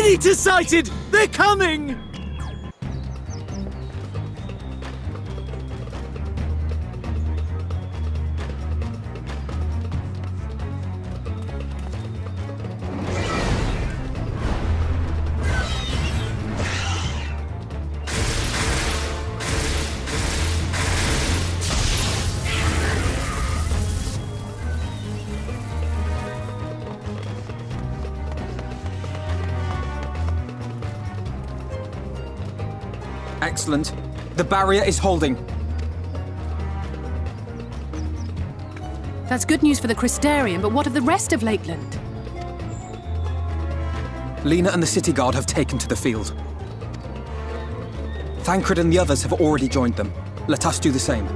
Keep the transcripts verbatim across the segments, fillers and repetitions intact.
Predator sighted! They're coming! Excellent. The barrier is holding. That's good news for the Crystarium, but what of the rest of Lakeland? Lena and the City Guard have taken to the field. Thancred and the others have already joined them. Let us do the same.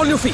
On your feet!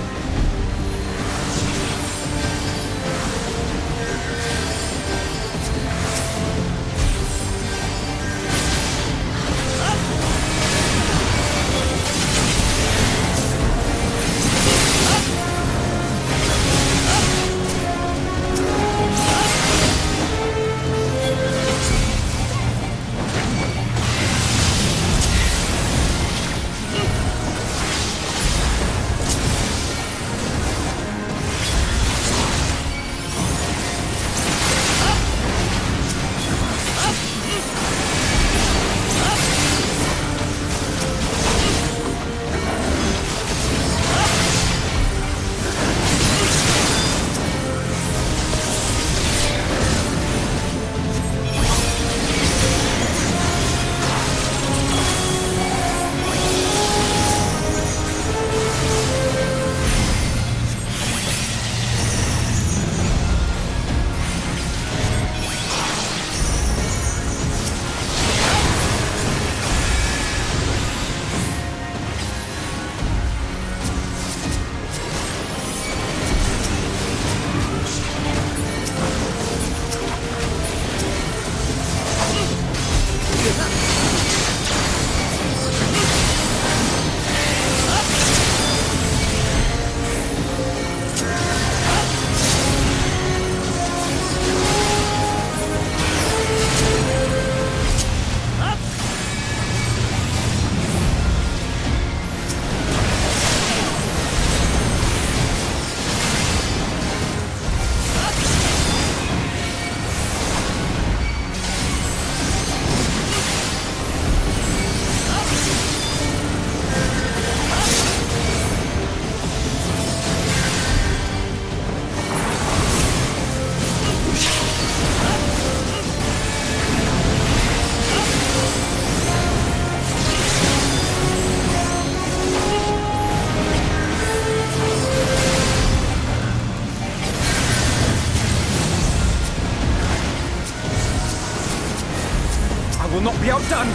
Will not be outdone!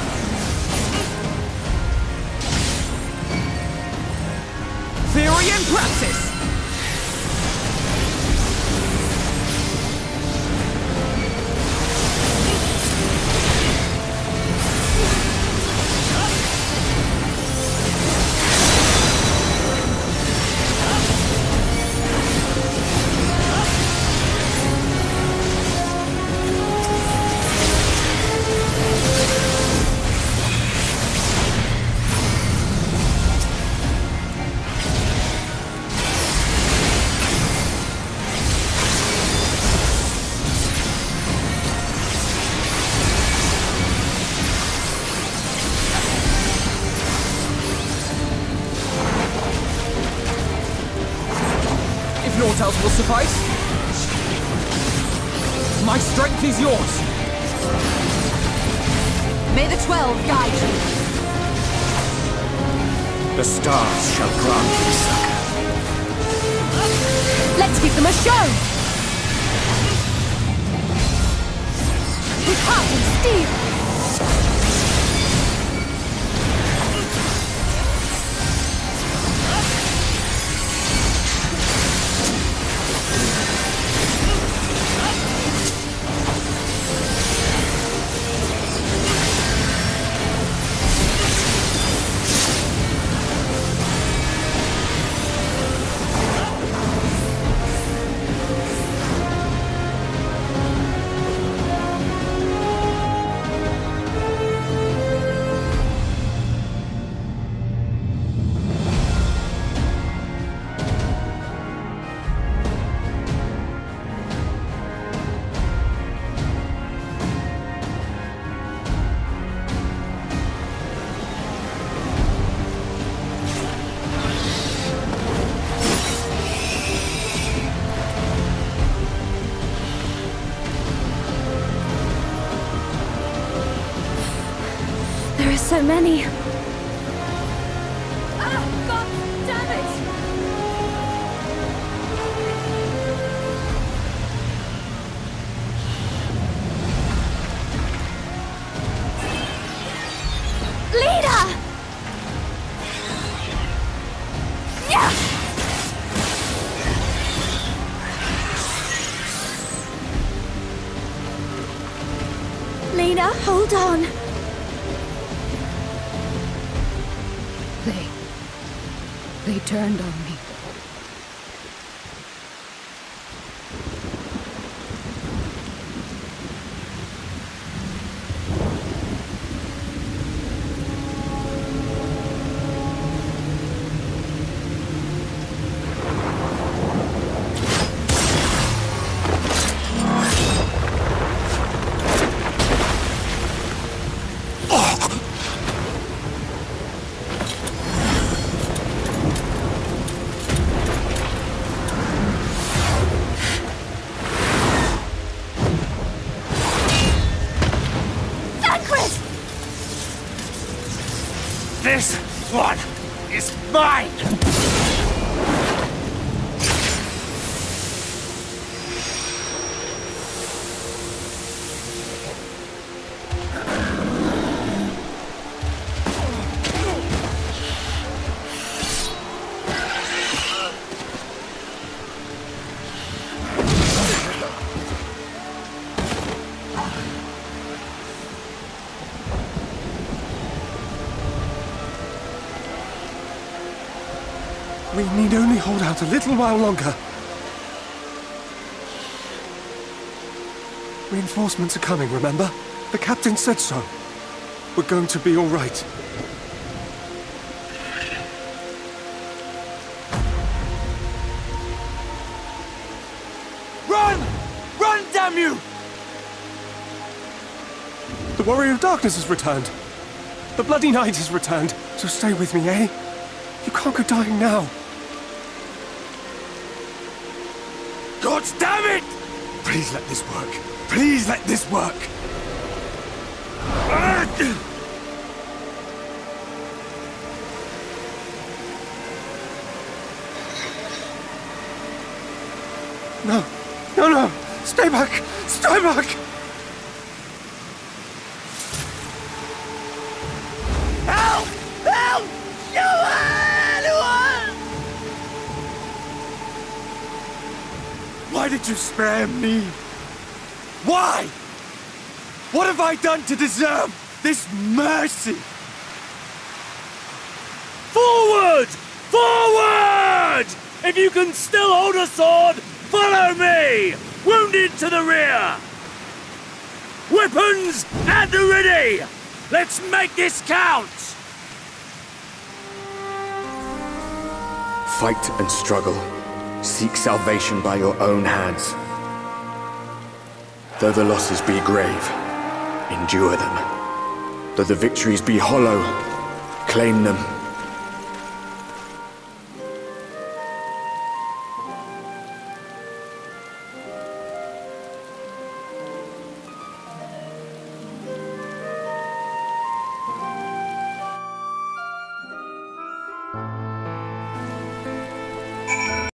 Theory and practice! Naught else will suffice. My strength is yours. May the Twelve guide you. The stars shall grant thee succor. Let's give them a show! With heart and steel! There are so many. Ah, God damn it! Leader! Yeah! Lena, hold on. They... They turned on me. This one is mine! We need only hold out a little while longer. Reinforcements are coming, remember? The captain said so. We're going to be all right. Run! Run, damn you! The Warrior of Darkness has returned. The Bloody Knight has returned. So stay with me, eh? You can't go dying now. God damn it! Please let this work. Please let this work. No, no, no! Stay back! Stay back! Help! Help! Anyone! Why did you spare me? Why? What have I done to deserve this mercy? Forward! Forward! If you can still hold a sword, follow me! Wounded to the rear! Weapons at the ready! Let's make this count! Fight and struggle. Seek salvation by your own hands. Though the losses be grave, endure them. Though the victories be hollow, claim them.